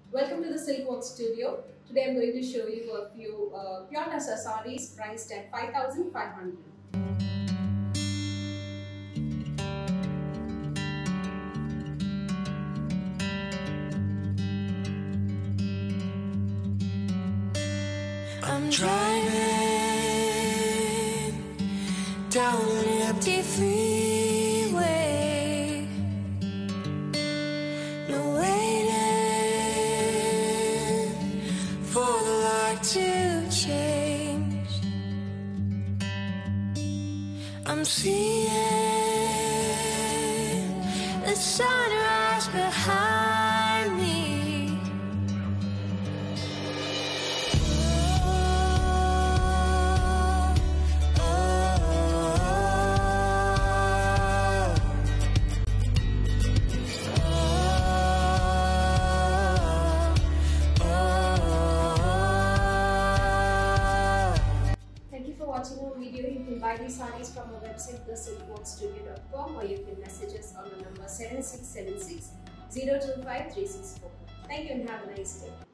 Welcome to the SilkWalk studio. Today I'm going to show you a few pure Tussar sarees priced at 5,500. I'm driving down an empty freeway, no waiting for the light to change. I'm seeing the sunrise behind me. Thank you for watching our video. You can buy these sarees from our website thesilkwalkstudio.com, or you can message us on the number 7676 025 364. Thank you and have a nice day.